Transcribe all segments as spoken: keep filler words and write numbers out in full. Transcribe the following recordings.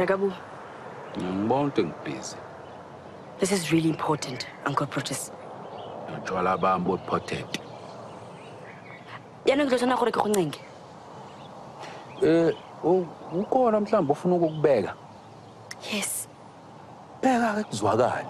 Ragabu. I'm busy. This is really important, Uncle Brutus. You're about important. You're not going to go to Eh, oh, ukhona mhlawumbe ufuna ukukubeka. Yes. Beka ke kuzwakala.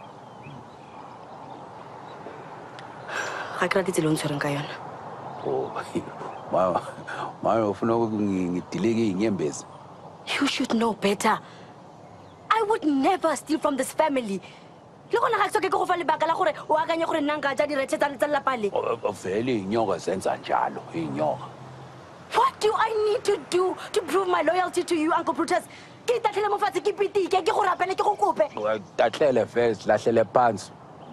Ga ke ratitse lo ntshwereng ka yona. Oh, ma ma ufuna ukungidileke inyembezi. You should know better. I would never steal from this family. Loko na ga tsoke ke go fa lebaka la gore o akanya gore nna nka ja diretse tsa tsa lapale. Vele inyoka zenza njalo, inyoka. What do I need to do to prove my loyalty to you, Uncle Brutus? Ke tatlhele mo fatshe ke pitike ke go rapele ke go kope. Tatlhele first, lahlele phansi.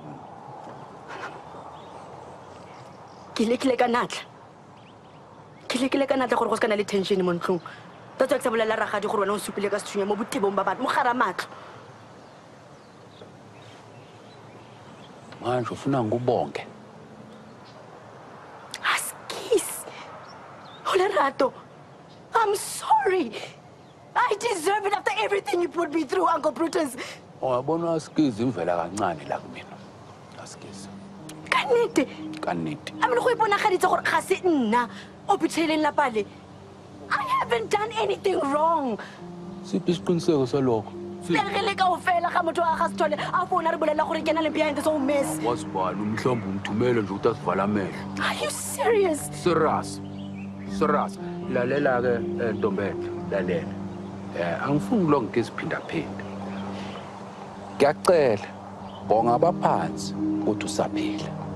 Ke lekile ka natla. Ke lekile ka natla gore go se kana le tension mo ntlong. That's why ke sa bolela ragadi gore wena o supile ka sethunya mo botebong ba batho mo gara matlo. Manje ufuna ngubonke. Olerato, I'm sorry. I deserve it after everything you put me through, Uncle Brutus. Oh, yabona askizi imvela kancane la kumina. Askizi. Kanete. Kanete. I mean, go iponagaditse gore ga se nna o pitheleng lapale. I haven't done anything wrong. Siphi isiqiniseko salokho? Sirele ka ofela ga motho a ga Sithole a fona re bolela gore ke na le behind this whole mess. Wasibani umhlombe umthumele nje ukuthi asivala amehlo. Are you serious? Serious. Serious. Lalela ke Ntombethu, lalela. Eh angifuni lo ngike siphinda phinda. Ngiyacela bonga abaphansi ukuthi usaphila.